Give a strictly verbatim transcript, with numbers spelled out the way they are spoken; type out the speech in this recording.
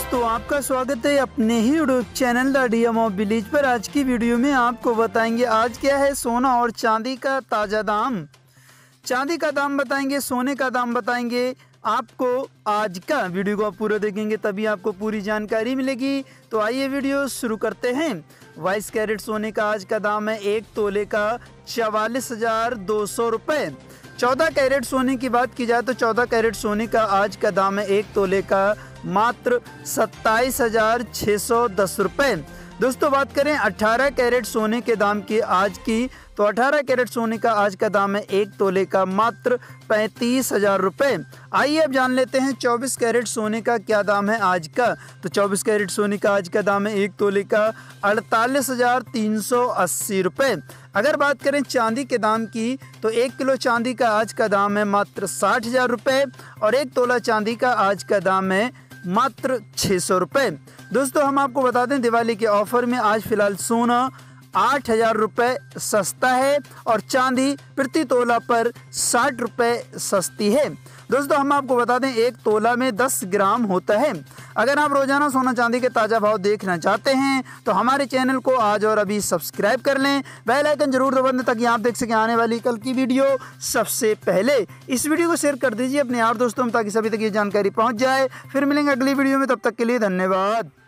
दोस्तों, आपका स्वागत है अपने ही YouTube channel the DM of village पर। आज की वीडियो में आपको बताएंगे आज क्या है सोना और चांदी का ताज़ा दाम। चांदी का दाम बताएंगे, सोने का दाम बताएंगे आपको। आज का वीडियो को आप पूरा देखेंगे तभी आपको पूरी जानकारी मिलेगी। तो आइए वीडियो शुरू करते हैं। बाईस कैरेट सोने का आज का दाम है एक तोले का चवालीस हजार दो सौ रुपये। चौदह कैरेट सोने की बात की जाए तो चौदह कैरेट सोने का आज का दाम है एक तोले का मात्र सत्ताईस हजार छः सौ दस रुपये। दोस्तों बात करें अठारह कैरेट सोने के दाम की आज की, तो अठारह कैरेट सोने का आज का दाम है एक तोले का मात्र पैंतीस हजार रुपये। आइए अब जान लेते हैं चौबीस कैरेट सोने का क्या दाम है आज का। तो चौबीस कैरेट सोने का आज का दाम है एक तोले का अड़तालीस हजार तीन सौ अस्सी रुपये। अगर बात करें चांदी के दाम की तो एक किलो चांदी का आज का दाम है मात्र साठ हजार रुपये और एक तोला चांदी का आज का दाम है मात्र छः सौ रुपये। दोस्तों हम आपको बता दें दिवाली के ऑफर में आज फिलहाल सोना आठ हजार रुपये सस्ता है और चांदी प्रति तोला पर साठ रुपये सस्ती है। दोस्तों हम आपको बता दें एक तोला में दस ग्राम होता है। अगर आप रोजाना सोना चांदी के ताज़ा भाव देखना चाहते हैं तो हमारे चैनल को आज और अभी सब्सक्राइब कर लें, बेल आइकन जरूर दबा दें ताकि आप देख सकें आने वाली कल की वीडियो सबसे पहले। इस वीडियो को शेयर कर दीजिए अपने यार दोस्तों में ताकि सभी तक ये जानकारी पहुंच जाए। फिर मिलेंगे अगली वीडियो में, तब तक के लिए धन्यवाद।